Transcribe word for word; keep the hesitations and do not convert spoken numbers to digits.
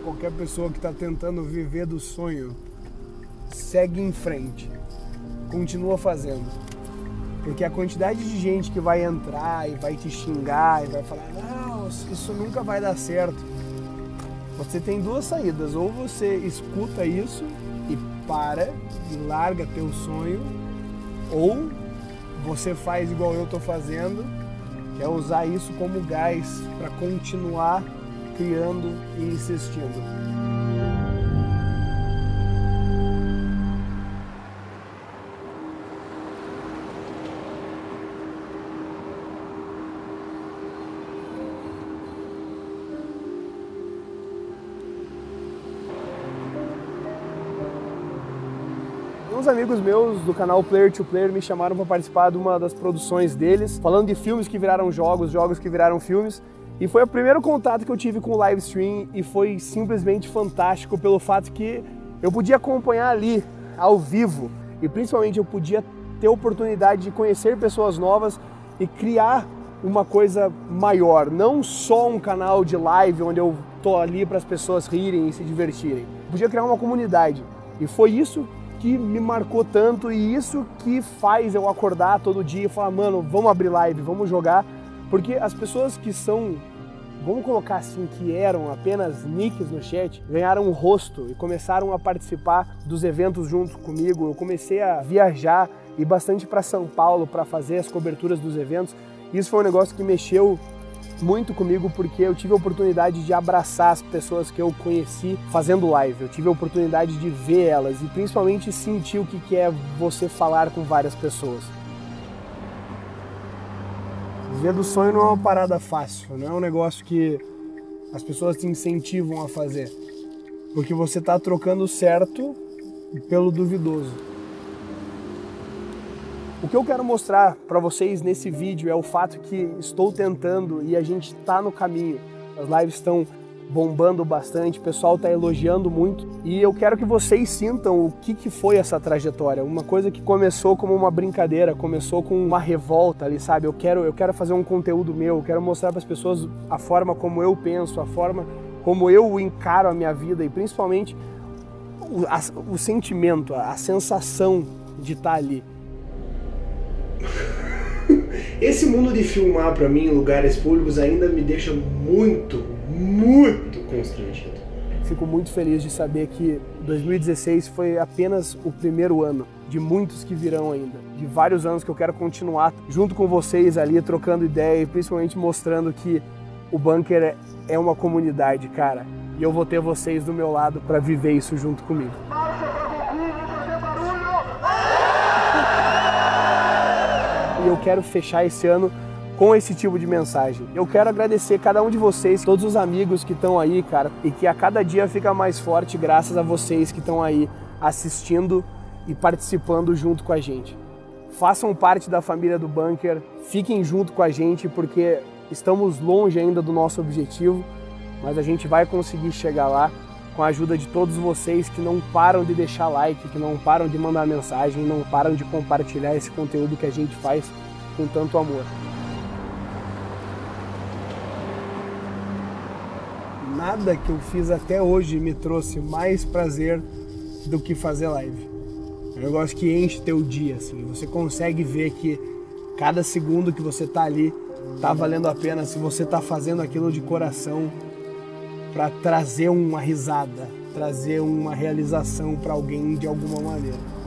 qualquer pessoa que está tentando viver do sonho, segue em frente, continua fazendo. Porque a quantidade de gente que vai entrar e vai te xingar e vai falar, não, isso nunca vai dar certo. Você tem duas saídas, ou você escuta isso e para e larga teu sonho, ou você faz igual eu tô fazendo, que é usar isso como gás para continuar criando e insistindo. Uns amigos meus do canal Player to Player me chamaram para participar de uma das produções deles, falando de filmes que viraram jogos, jogos que viraram filmes. E foi o primeiro contato que eu tive com o live stream e foi simplesmente fantástico pelo fato que eu podia acompanhar ali, ao vivo, e principalmente eu podia ter a oportunidade de conhecer pessoas novas e criar uma coisa maior, não só um canal de live onde eu tô ali para as pessoas rirem e se divertirem. Eu podia criar uma comunidade e foi isso que me marcou tanto e isso que faz eu acordar todo dia e falar, mano, vamos abrir live, vamos jogar, porque as pessoas que são, vamos colocar assim, que eram apenas nicks no chat, ganharam um rosto e começaram a participar dos eventos junto comigo. Eu comecei a viajar e bastante para São Paulo para fazer as coberturas dos eventos. Isso foi um negócio que mexeu muito comigo porque eu tive a oportunidade de abraçar as pessoas que eu conheci fazendo live. Eu tive a oportunidade de ver elas e principalmente sentir o que é você falar com várias pessoas. Viver do sonho não é uma parada fácil, não é um negócio que as pessoas te incentivam a fazer, porque você está trocando o certo pelo duvidoso. O que eu quero mostrar para vocês nesse vídeo é o fato que estou tentando e a gente está no caminho. As lives estão bombando bastante, o pessoal está elogiando muito e eu quero que vocês sintam o que, que foi essa trajetória. Uma coisa que começou como uma brincadeira, começou com uma revolta ali, sabe? Eu quero, eu quero fazer um conteúdo meu, eu quero mostrar para as pessoas a forma como eu penso, a forma como eu encaro a minha vida e principalmente o, a, o sentimento, a, a sensação de estar ali. Esse mundo de filmar pra mim em lugares públicos ainda me deixa muito, muito constrangido. Fico muito feliz de saber que dois mil e dezesseis foi apenas o primeiro ano de muitos que virão ainda, de vários anos que eu quero continuar junto com vocês ali, trocando ideia e principalmente mostrando que o Bunker é, é uma comunidade, cara, e eu vou ter vocês do meu lado pra viver isso junto comigo. E eu quero fechar esse ano com esse tipo de mensagem. Eu quero agradecer cada um de vocês, todos os amigos que estão aí, cara, e que a cada dia fica mais forte graças a vocês que estão aí assistindo e participando junto com a gente. Façam parte da família do Bunker, fiquem junto com a gente porque estamos longe ainda do nosso objetivo, mas a gente vai conseguir chegar lá com a ajuda de todos vocês que não param de deixar like, que não param de mandar mensagem, não param de compartilhar esse conteúdo que a gente faz com tanto amor. Nada que eu fiz até hoje me trouxe mais prazer do que fazer live. É um negócio que enche teu dia, assim. Você consegue ver que cada segundo que você tá ali tá valendo a pena se você tá fazendo aquilo de coração, para trazer uma risada, trazer uma realização para alguém de alguma maneira.